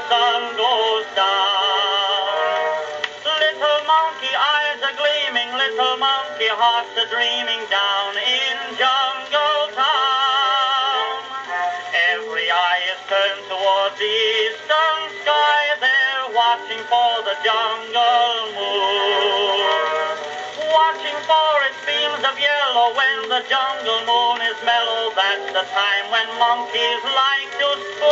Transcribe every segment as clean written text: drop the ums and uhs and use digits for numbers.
sun goes down. Little monkey eyes are gleaming, little monkey hearts are dreaming down in Jungle Town. Every eye is turned toward the eastern sky, they're watching for the jungle moon. Watching for its beams of yellow when the jungle moon is mellow, that's the time when monkeys like to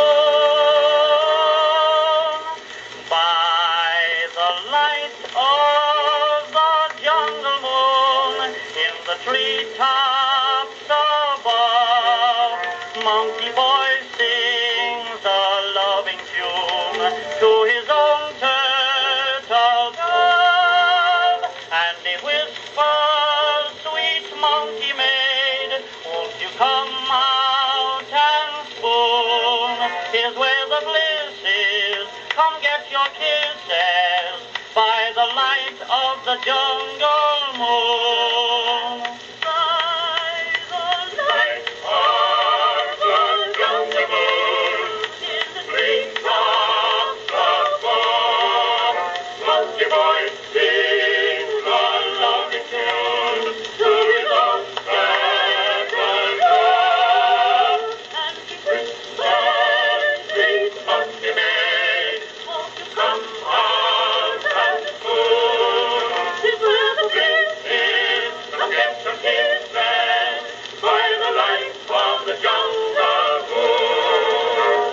spoon. By the light of the jungle moon in the treetops above, Monkey Boy sings a loving tune to his own turtle dove, and he whispers, sweet monkey maid, won't you come out and spoon? Here's where the bliss is, come get your kisses by the light of the jungle moon. By the light of the jungle moon in the treetops above, Monkey Boy sings a loving tune to his own turtle dove, and he whispers, sweet monkey maid, won't you come out and spoon? Here's where the bliss is, come get some kisses by the light of the jungle moon.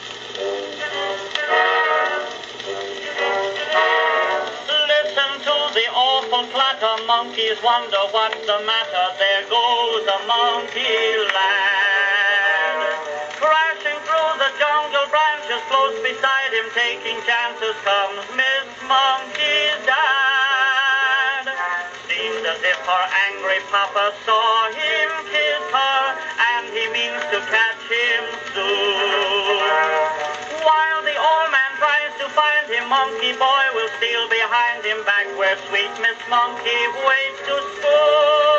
Listen to the awful clatter, monkeys wonder what's the matter. There goes a monkey lad, crashing through the jungle branches, close beside him, taking chances, comes Miss Monkey's dad. Seems as if her angry papa saw him kiss her, and he means to catch him soon. While the old man tries to find him, Monkey Boy will steal behind him, back where sweet Miss Monkey waits to spoon.